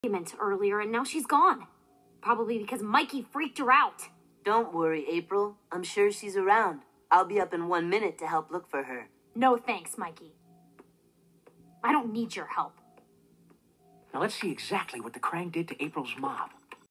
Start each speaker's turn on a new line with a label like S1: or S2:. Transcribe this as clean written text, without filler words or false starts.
S1: argument earlier, and now she's gone. Probably because Mikey freaked her out.
S2: Don't worry, April. I'm sure she's around. I'll be up in 1 minute to help look for her.
S1: No thanks, Mikey. I don't need your help.
S3: Now let's see exactly what the Krang did to April's mom.